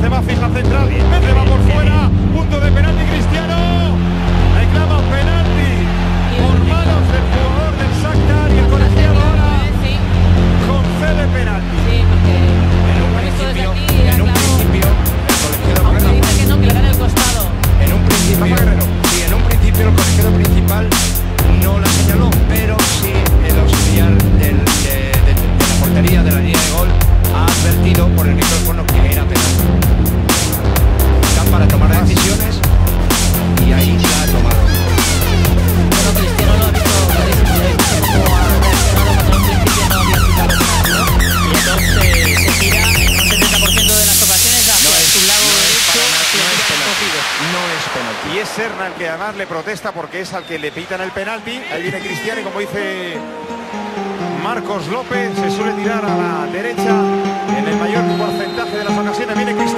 se va fija central. Benzema por fuera. Punto de penalti Cristiano. Reclama penalti por manos del jugador del Shakhtar y el colegiado ahora concede penalti. Sí, porque en un principio el colegiado dice que no, que le dan el costado. en un principio el colegiado principal no la señaló, pero sí el auxiliar de la portería de la línea de gol ha advertido por el micrófono que era penalti. Están para tomar decisiones y ahí la ha tomado. Bueno, Cristiano lo ha visto clarísimo, le ha visto cómo ha reaccionado cuando en principio no había quitado el penalti, ¿no? Y entonces se tira en un 70% de las ocasiones hacia su lado derecho, No es penalti. Y es Serna el que además le protesta porque es al que le pitan el penalti. Ahí viene Cristiano y como dice Marcos López, se suele tirar a la derecha en el mayor porcentaje de las ocasiones. Viene Cristiano.